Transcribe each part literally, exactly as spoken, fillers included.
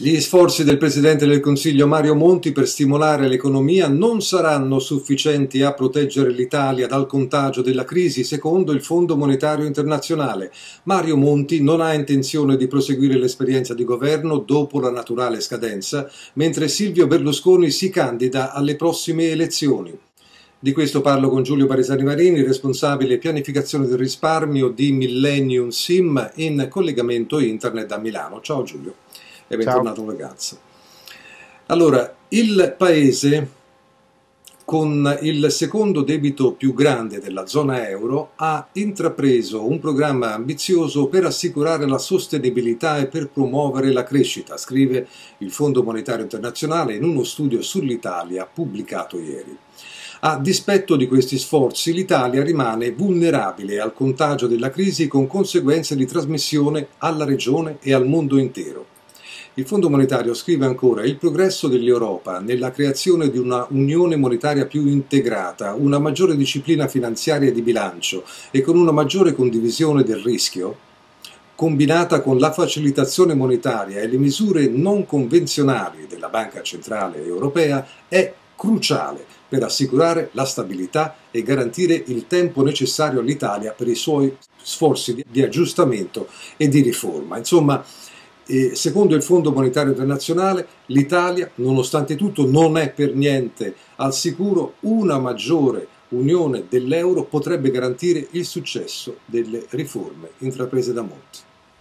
Gli sforzi del Presidente del Consiglio Mario Monti per stimolare l'economia non saranno sufficienti a proteggere l'Italia dal contagio della crisi, secondo il Fondo Monetario Internazionale. Mario Monti non ha intenzione di proseguire l'esperienza di governo dopo la naturale scadenza, mentre Silvio Berlusconi si candida alle prossime elezioni. Di questo parlo con Giulio Parisani Marini, responsabile pianificazione del risparmio di Millennium Sim, in collegamento internet da Milano. Ciao Giulio. E bentornato ragazzo. Allora, il paese con il secondo debito più grande della zona euro ha intrapreso un programma ambizioso per assicurare la sostenibilità e per promuovere la crescita, scrive il Fondo Monetario Internazionale in uno studio sull'Italia pubblicato ieri. A dispetto di questi sforzi, l'Italia rimane vulnerabile al contagio della crisi con conseguenze di trasmissione alla regione e al mondo intero. Il Fondo Monetario scrive ancora: il progresso dell'Europa nella creazione di una unione monetaria più integrata, una maggiore disciplina finanziaria e di bilancio e con una maggiore condivisione del rischio, combinata con la facilitazione monetaria e le misure non convenzionali della Banca Centrale Europea, è cruciale per assicurare la stabilità e garantire il tempo necessario all'Italia per i suoi sforzi di aggiustamento e di riforma. Insomma, E secondo il Fondo Monetario Internazionale, l'Italia, nonostante tutto, non è per niente al sicuro. Una maggiore unione dell'euro potrebbe garantire il successo delle riforme intraprese da Monti.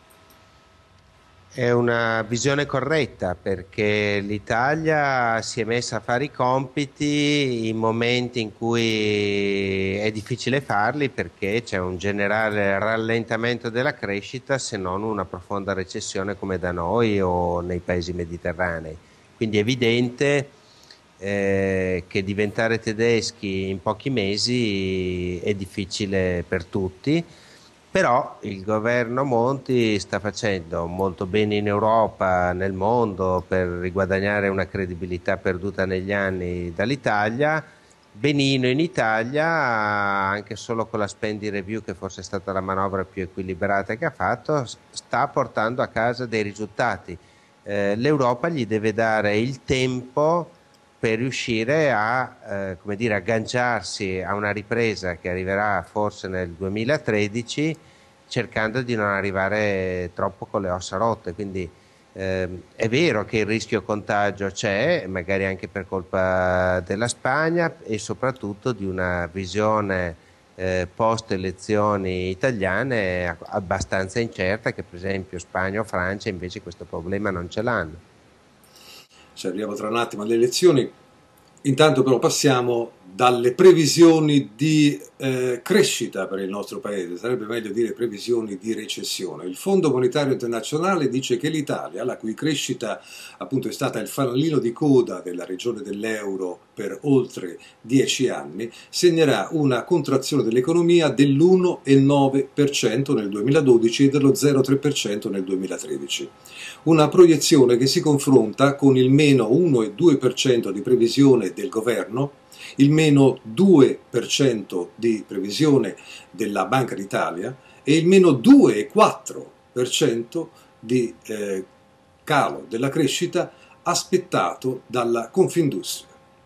È una visione corretta, perché l'Italia si è messa a fare i compiti in momenti in cui è difficile farli, perché c'è un generale rallentamento della crescita, se non una profonda recessione come da noi o nei paesi mediterranei. Quindi è evidente eh, che diventare tedeschi in pochi mesi è difficile per tutti. Però il governo Monti sta facendo molto bene in Europa, nel mondo, per riguadagnare una credibilità perduta negli anni dall'Italia, benino in Italia, anche solo con la spending review, che forse è stata la manovra più equilibrata che ha fatto, sta portando a casa dei risultati. Eh, L'Europa gli deve dare il tempo per riuscire a eh, come dire, agganciarsi a una ripresa che arriverà forse nel duemilatredici, cercando di non arrivare troppo con le ossa rotte. Quindi ehm, è vero che il rischio contagio c'è, magari anche per colpa della Spagna e soprattutto di una visione eh, post elezioni italiane abbastanza incerta, che per esempio Spagna o Francia invece questo problema non ce l'hanno. Ci arriviamo tra un attimo alle elezioni. Intanto però passiamo dalle previsioni di eh, crescita per il nostro paese, sarebbe meglio dire previsioni di recessione. Il Fondo Monetario Internazionale dice che l'Italia, la cui crescita appunto è stata il fanalino di coda della regione dell'euro per oltre dieci anni, segnerà una contrazione dell'economia dell'uno virgola nove per cento nel duemiladodici e dello zero virgola tre per cento nel duemilatredici. Una proiezione che si confronta con il meno uno virgola due per cento di previsione del governo, il meno due per cento di previsione della Banca d'Italia e il meno due virgola quattro per cento di eh, calo della crescita aspettato dalla Confindustria.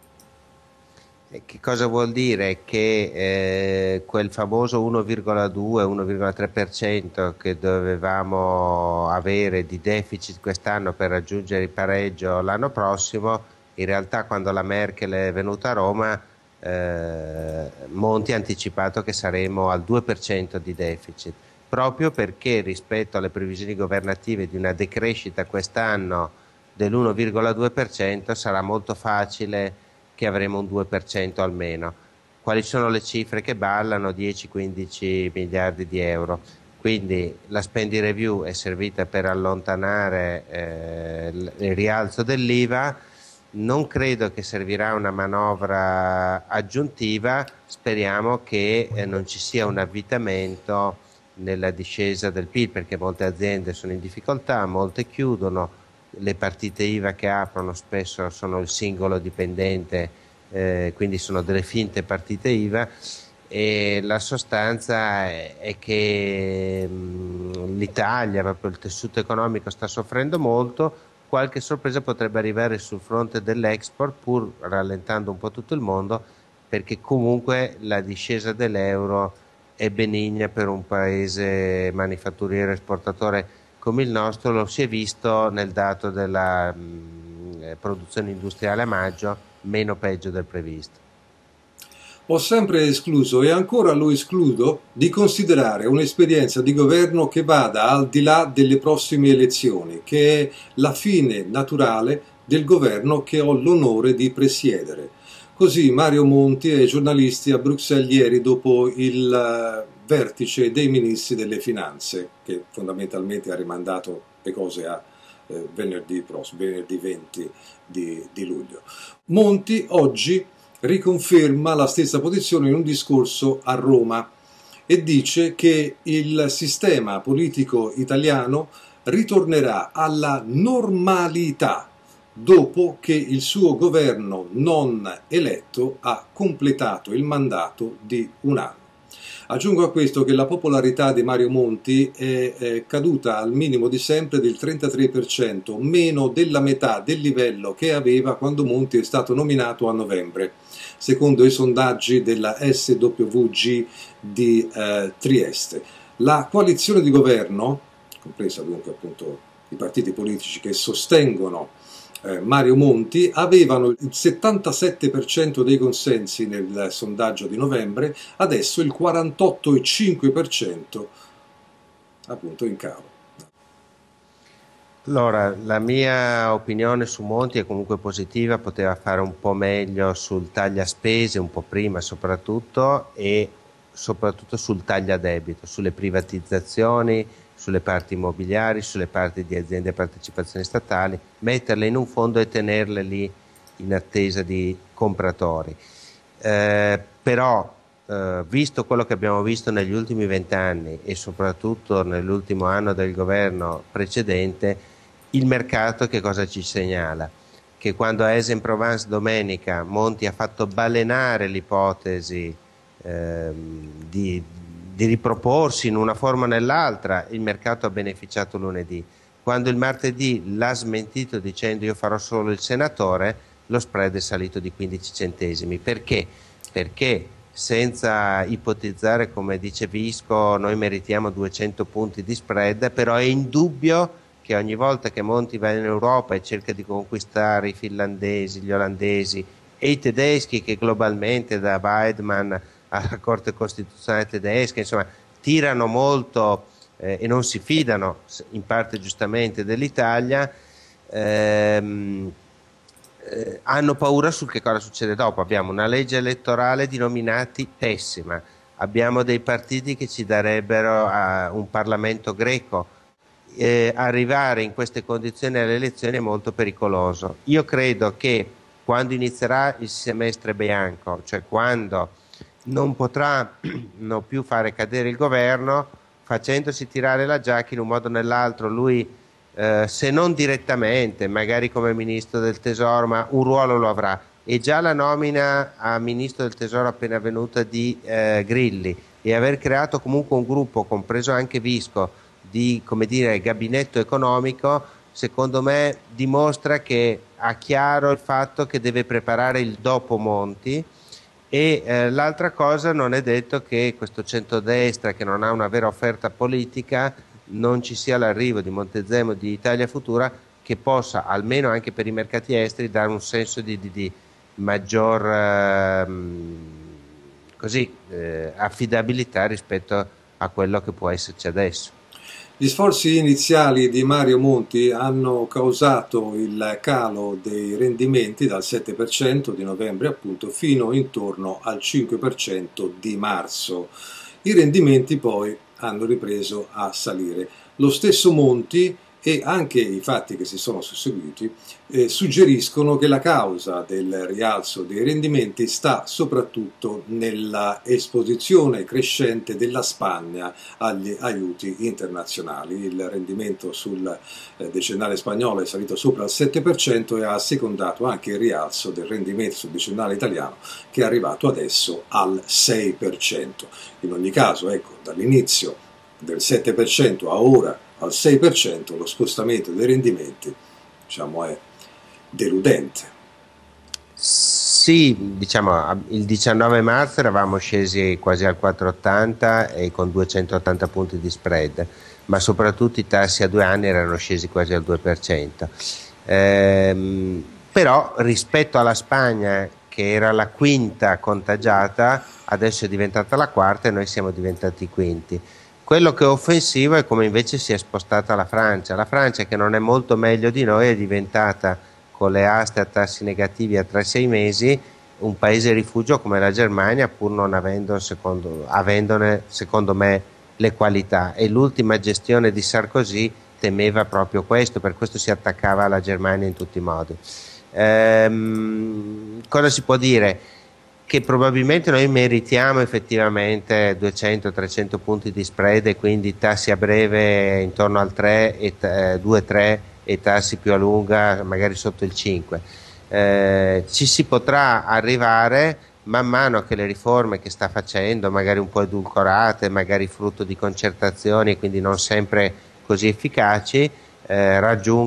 Che cosa vuol dire? Che eh, quel famoso uno virgola due uno virgola tre per cento che dovevamo avere di deficit quest'anno per raggiungere il pareggio l'anno prossimo, in realtà quando la Merkel è venuta a Roma, eh, Monti ha anticipato che saremo al due per cento di deficit, proprio perché rispetto alle previsioni governative di una decrescita quest'anno dell'uno virgola due per cento sarà molto facile che avremo un due per cento almeno. Quali sono le cifre che ballano? dieci quindici miliardi di euro. Quindi la spending review è servita per allontanare eh, il rialzo dell'I V A. Non credo che servirà una manovra aggiuntiva, speriamo che eh, non ci sia un avvitamento nella discesa del P I L, perché molte aziende sono in difficoltà, molte chiudono, le partite I V A che aprono spesso sono il singolo dipendente, eh, quindi sono delle finte partite I V A, e la sostanza è, è che mh, l'Italia, proprio il tessuto economico sta soffrendo molto, qualche sorpresa potrebbe arrivare sul fronte dell'export, pur rallentando un po' tutto il mondo, perché comunque la discesa dell'euro è benigna per un paese manifatturiero esportatore come il nostro. Lo si è visto nel dato della mh, produzione industriale a maggio, meno peggio del previsto. Ho sempre escluso e ancora lo escludo di considerare un'esperienza di governo che vada al di là delle prossime elezioni, che è la fine naturale del governo che ho l'onore di presiedere. Così Mario Monti ai giornalisti a Bruxelles ieri dopo il vertice dei ministri delle finanze, che fondamentalmente ha rimandato le cose a eh, venerdì prossimo, venerdì venti di, di luglio. Monti oggi riconferma la stessa posizione in un discorso a Roma e dice che il sistema politico italiano ritornerà alla normalità dopo che il suo governo non eletto ha completato il mandato di un anno. Aggiungo a questo che la popolarità di Mario Monti è, è caduta al minimo di sempre del trentatré per cento, meno della metà del livello che aveva quando Monti è stato nominato a novembre, secondo i sondaggi della S W G di eh, Trieste. La coalizione di governo, compresa dunque appunto i partiti politici che sostengono eh, Mario Monti, avevano il settantasette per cento dei consensi nel sondaggio di novembre, adesso il quarantotto virgola cinque per cento appunto in calo. Allora, la mia opinione su Monti è comunque positiva, poteva fare un po' meglio sul taglia spese, un po' prima soprattutto, e soprattutto sul taglia debito, sulle privatizzazioni, sulle parti immobiliari, sulle parti di aziende a partecipazioni statali, metterle in un fondo e tenerle lì in attesa di compratori. Eh, però, eh, visto quello che abbiamo visto negli ultimi vent'anni e soprattutto nell'ultimo anno del governo precedente, il mercato che cosa ci segnala? Che quando a Aix-en-Provence domenica Monti ha fatto balenare l'ipotesi ehm, di, di riproporsi in una forma o nell'altra, il mercato ha beneficiato lunedì. Quando il martedì l'ha smentito dicendo io farò solo il senatore, lo spread è salito di quindici centesimi. Perché? Perché senza ipotizzare, come dice Visco, noi meritiamo duecento punti di spread, però è indubbio che ogni volta che Monti va in Europa e cerca di conquistare i finlandesi, gli olandesi e i tedeschi, che globalmente da Weidmann alla Corte Costituzionale tedesca, insomma, tirano molto eh, e non si fidano, in parte giustamente, dell'Italia, ehm, eh, hanno paura sul che cosa succede dopo. Abbiamo una legge elettorale di nominati pessima, abbiamo dei partiti che ci darebbero uh, un Parlamento greco. Eh, arrivare in queste condizioni alle elezioni è molto pericoloso. Io credo che quando inizierà il semestre bianco, cioè quando non potranno più fare cadere il governo, facendosi tirare la giacca in un modo o nell'altro, lui eh, se non direttamente, magari come ministro del tesoro, ma un ruolo lo avrà. E già la nomina a ministro del tesoro appena venuta di eh, Grilli, e aver creato comunque un gruppo, compreso anche Visco, di, come dire, gabinetto economico, secondo me dimostra che ha chiaro il fatto che deve preparare il dopo Monti. E eh, l'altra cosa, non è detto che questo centrodestra, che non ha una vera offerta politica, non ci sia l'arrivo di Montezemolo di Italia Futura, che possa, almeno anche per i mercati esteri, dare un senso di, di, di maggior eh, così, eh, affidabilità rispetto a quello che può esserci adesso. Gli sforzi iniziali di Mario Monti hanno causato il calo dei rendimenti dal sette per cento di novembre appunto fino intorno al cinque per cento di marzo. I rendimenti poi hanno ripreso a salire. Lo stesso Monti e anche i fatti che si sono susseguiti eh, suggeriscono che la causa del rialzo dei rendimenti sta soprattutto nella esposizione crescente della Spagna agli aiuti internazionali. Il rendimento sul eh, decennale spagnolo è salito sopra il sette per cento e ha assecondato anche il rialzo del rendimento sul decennale italiano, che è arrivato adesso al sei per cento. In ogni caso, ecco, dall'inizio del sette per cento a ora al sei per cento lo spostamento dei rendimenti diciamo, è deludente. Sì, diciamo, il diciannove marzo eravamo scesi quasi al quattro virgola ottanta e con duecentottanta punti di spread, ma soprattutto i tassi a due anni erano scesi quasi al due per cento. Ehm, però rispetto alla Spagna, che era la quinta contagiata, adesso è diventata la quarta e noi siamo diventati quinti. Quello che è offensivo è come invece si è spostata la Francia. La Francia, che non è molto meglio di noi, è diventata, con le aste a tassi negativi a tre sei mesi, un paese rifugio come la Germania, pur non avendo, secondo, avendone, secondo me, le qualità. E l'ultima gestione di Sarkozy temeva proprio questo, per questo si attaccava alla Germania in tutti i modi. Ehm, cosa si può dire? Che probabilmente noi meritiamo effettivamente duecento trecento punti di spread e quindi tassi a breve intorno al tre, e, eh, due tre e tassi più a lunga magari sotto il cinque. Eh, ci si potrà arrivare man mano che le riforme che sta facendo, magari un po' edulcorate, magari frutto di concertazioni e quindi non sempre così efficaci, eh,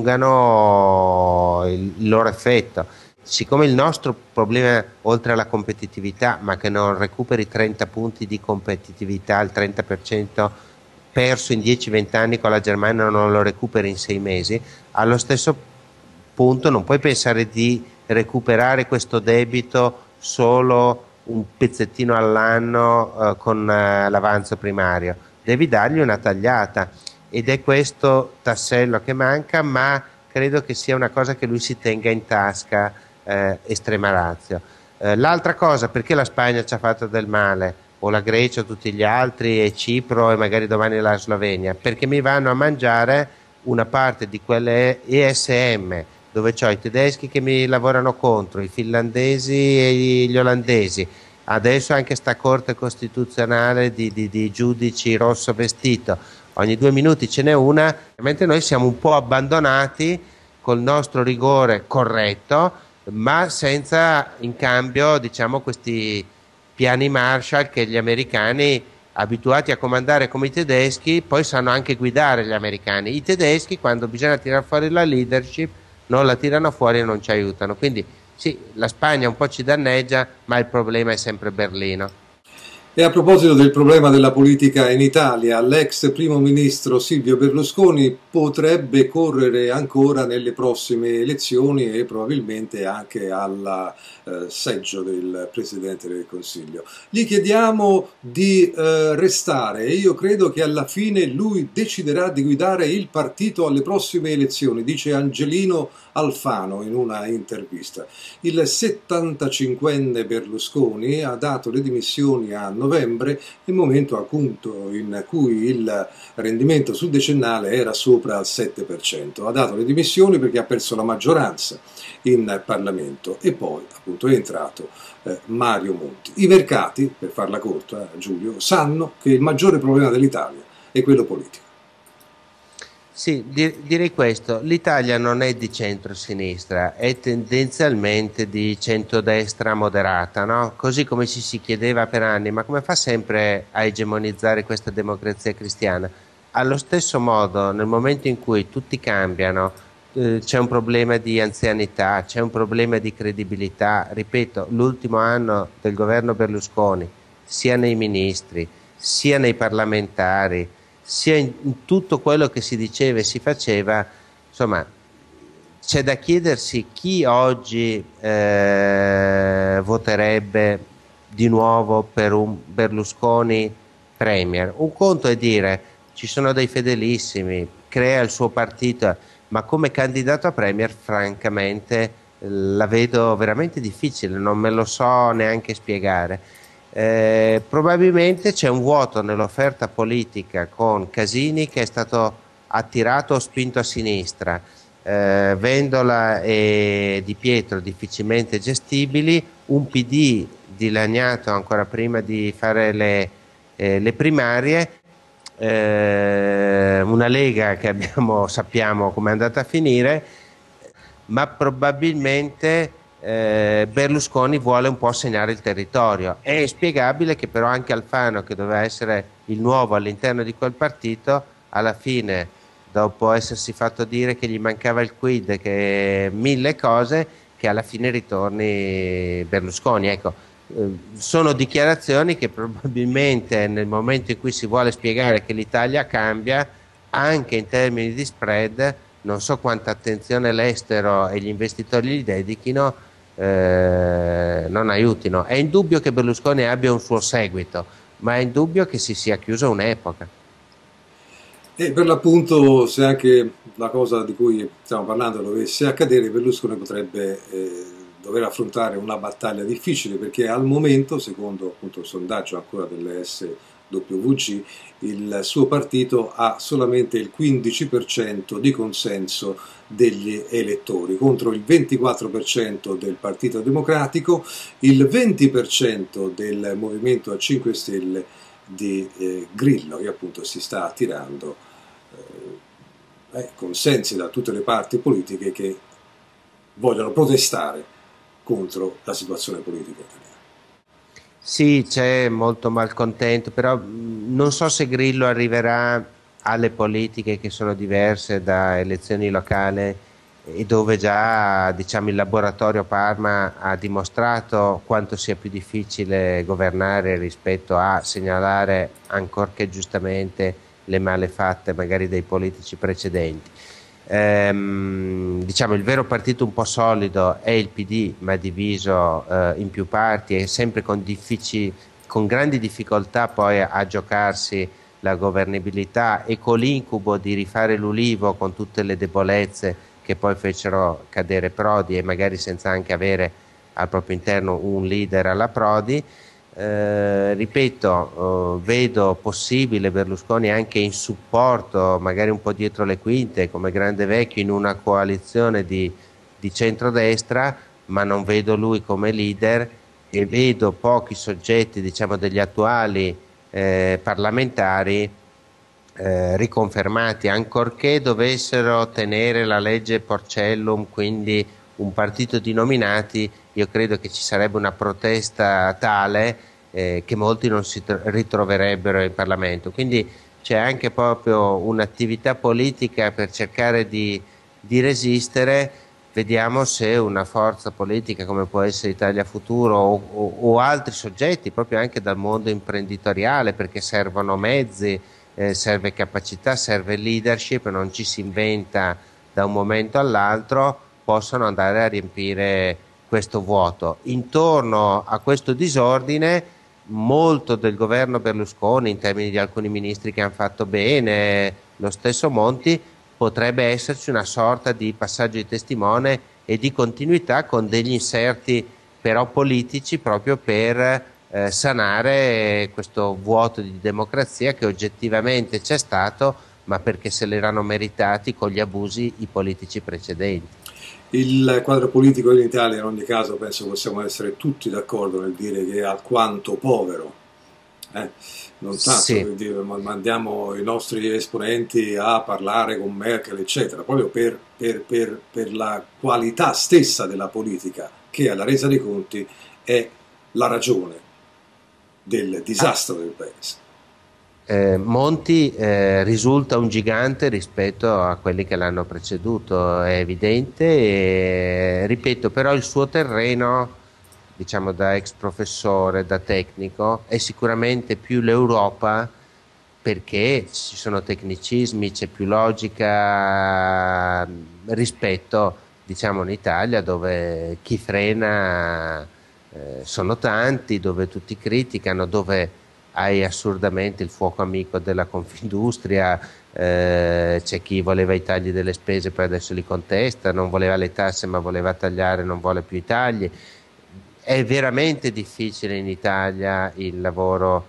raggiungano il, il loro effetto. Siccome il nostro problema, oltre alla competitività, ma che non recuperi trenta punti di competitività, il trenta per cento perso in dieci venti anni con la Germania non lo recuperi in sei mesi, allo stesso punto non puoi pensare di recuperare questo debito solo un pezzettino all'anno eh, con eh, l'avanzo primario, devi dargli una tagliata ed è questo tassello che manca, ma credo che sia una cosa che lui si tenga in tasca eh, estrema ratio. Eh, l'altra cosa, perché la Spagna ci ha fatto del male, o la Grecia o tutti gli altri, e Cipro e magari domani la Slovenia? Perché mi vanno a mangiare una parte di quelle E S M dove ho i tedeschi che mi lavorano contro, i finlandesi e gli olandesi, adesso anche sta corte costituzionale di, di, di giudici rosso vestito, ogni due minuti ce n'è una, mentre noi siamo un po' abbandonati col nostro rigore corretto, ma senza in cambio, diciamo, questi piani Marshall che gli americani, abituati a comandare come i tedeschi, poi sanno anche guidare gli americani. I tedeschi, quando bisogna tirare fuori la leadership, non la tirano fuori e non ci aiutano. Quindi sì, la Spagna un po' ci danneggia, ma il problema è sempre Berlino. E a proposito del problema della politica in Italia, l'ex primo ministro Silvio Berlusconi potrebbe correre ancora nelle prossime elezioni e probabilmente anche al eh, seggio del Presidente del Consiglio. Gli chiediamo di eh, restare e io credo che alla fine lui deciderà di guidare il partito alle prossime elezioni, dice Angelino Alfano in una intervista. Il settantacinquenne Berlusconi ha dato le dimissioni a novembre, il momento appunto in cui il rendimento sul decennale era sopra al sette per cento. Ha dato le dimissioni perché ha perso la maggioranza in Parlamento e poi appunto è entrato eh, Mario Monti. I mercati, per farla corta, Giulio, sanno che il maggiore problema dell'Italia è quello politico. Sì, direi questo, l'Italia non è di centro-sinistra, è tendenzialmente di centrodestra moderata, no? Così come ci si chiedeva per anni, ma come fa sempre a egemonizzare questa democrazia cristiana? Allo stesso modo, nel momento in cui tutti cambiano, eh, c'è un problema di anzianità, c'è un problema di credibilità, ripeto, l'ultimo anno del governo Berlusconi, sia nei ministri, sia nei parlamentari, sia in, in tutto quello che si diceva e si faceva, insomma, c'è da chiedersi chi oggi eh, voterebbe di nuovo per un Berlusconi premier. Un conto è dire ci sono dei fedelissimi, crea il suo partito, ma come candidato a premier francamente la vedo veramente difficile, non me lo so neanche spiegare. Eh, probabilmente c'è un vuoto nell'offerta politica con Casini che è stato attirato o spinto a sinistra, eh, Vendola e Di Pietro difficilmente gestibili, un P D dilaniato ancora prima di fare le, eh, le primarie, eh, una Lega che abbiamo, sappiamo come è andata a finire, ma probabilmente Eh, Berlusconi vuole un po' segnare il territorio. È spiegabile che però anche Alfano, che doveva essere il nuovo all'interno di quel partito, alla fine dopo essersi fatto dire che gli mancava il quid, che mille cose, che alla fine ritorni Berlusconi. Ecco, eh, sono dichiarazioni che probabilmente nel momento in cui si vuole spiegare che l'Italia cambia, anche in termini di spread, non so quanta attenzione l'estero e gli investitori gli dedichino, eh, non aiutino. È indubbio che Berlusconi abbia un suo seguito, ma è indubbio che si sia chiusa un'epoca. E per l'appunto, se anche la cosa di cui stiamo parlando dovesse accadere, Berlusconi potrebbe eh, dover affrontare una battaglia difficile, perché al momento, secondo appunto il sondaggio ancora dell'S W G, il suo partito ha solamente il quindici per cento di consenso degli elettori, contro il ventiquattro per cento del Partito Democratico, il venti per cento del Movimento a cinque Stelle di eh, Grillo, che appunto si sta attirando eh, consensi da tutte le parti politiche che vogliono protestare contro la situazione politica italiana. Sì, c'è molto malcontento, però mh, non so se Grillo arriverà alle politiche che sono diverse da elezioni locali e dove già, diciamo, il laboratorio Parma ha dimostrato quanto sia più difficile governare rispetto a segnalare, ancorché giustamente, le malefatte magari dei politici precedenti. Ehm, diciamo il vero partito un po' solido è il P D, ma diviso eh, in più parti e sempre con, diffici- con grandi difficoltà poi a, a giocarsi la governabilità e con l'incubo di rifare l'Ulivo con tutte le debolezze che poi fecero cadere Prodi e magari senza anche avere al proprio interno un leader alla Prodi. Eh, ripeto, eh, vedo possibile Berlusconi anche in supporto, magari un po' dietro le quinte, come grande vecchio in una coalizione di, di centrodestra, ma non vedo lui come leader e vedo pochi soggetti, diciamo, degli attuali eh, parlamentari eh, riconfermati, ancorché dovessero tenere la legge Porcellum, quindi un partito di nominati. Io credo che ci sarebbe una protesta tale eh, che molti non si ritroverebbero in Parlamento. Quindi c'è anche proprio un'attività politica per cercare di, di resistere. Vediamo se una forza politica come può essere Italia Futuro o, o, o altri soggetti, proprio anche dal mondo imprenditoriale, perché servono mezzi, eh, serve capacità, serve leadership, non ci si inventa da un momento all'altro, possono andare a riempire questo vuoto. Intorno a questo disordine, molto del governo Berlusconi, in termini di alcuni ministri che hanno fatto bene, lo stesso Monti, potrebbe esserci una sorta di passaggio di testimone e di continuità con degli inserti però politici proprio per eh, sanare questo vuoto di democrazia che oggettivamente c'è stato, ma perché se l'erano meritati con gli abusi i politici precedenti. Il quadro politico in Italia, in ogni caso, penso possiamo essere tutti d'accordo nel dire che è alquanto povero. Eh? Non tanto Sì. per dire mandiamo i nostri esponenti a parlare con Merkel, eccetera, proprio per, per, per, per la qualità stessa della politica, che alla resa dei conti è la ragione del disastro del paese. Eh, Monti eh, risulta un gigante rispetto a quelli che l'hanno preceduto, è evidente, e, ripeto, però il suo terreno, diciamo da ex professore, da tecnico, è sicuramente più l'Europa perché ci sono tecnicismi, c'è più logica rispetto, diciamo, in Italia dove chi frena eh, sono tanti, dove tutti criticano, dove hai assurdamente il fuoco amico della Confindustria, eh, c'è chi voleva i tagli delle spese poi adesso li contesta, non voleva le tasse ma voleva tagliare, non vuole più i tagli. È veramente difficile in Italia il lavoro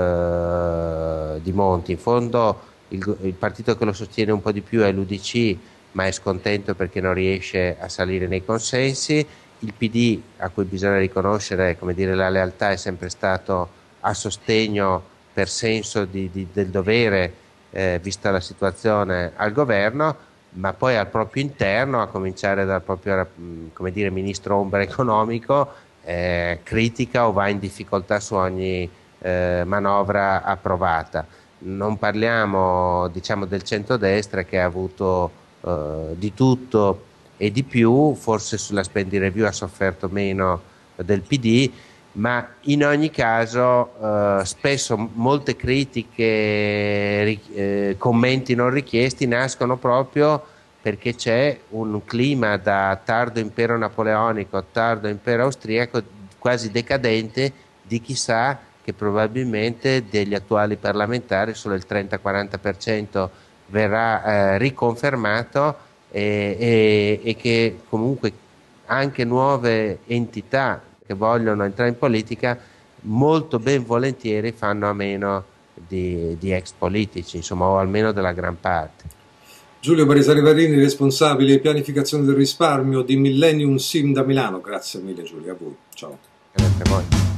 eh, di Monti. In fondo il, il partito che lo sostiene un po' di più è l'U D C, ma è scontento perché non riesce a salire nei consensi. Il P D, a cui bisogna riconoscere, come dire, la lealtà, è sempre stato a sostegno per senso di, di, del dovere, eh, vista la situazione, al governo, ma poi al proprio interno, a cominciare dal proprio, come dire, ministro ombra economico, eh, critica o va in difficoltà su ogni eh, manovra approvata. non parliamo, diciamo, del centrodestra, che ha avuto eh, di tutto e di più, forse sulla spending review ha sofferto meno del P D, ma in ogni caso eh, spesso molte critiche, ri- eh, commenti non richiesti nascono proprio perché c'è un clima da tardo impero napoleonico, tardo impero austriaco, quasi decadente, di chissà, che probabilmente degli attuali parlamentari solo il trenta-quaranta per cento verrà eh, riconfermato, e, e- e che comunque anche nuove entità che vogliono entrare in politica molto ben volentieri fanno a meno di, di ex politici, insomma, o almeno della gran parte. Giulio Barisari Varini, responsabile di pianificazione del risparmio di Millennium Sim da Milano. Grazie mille Giulio, a voi. Ciao. Grazie a voi.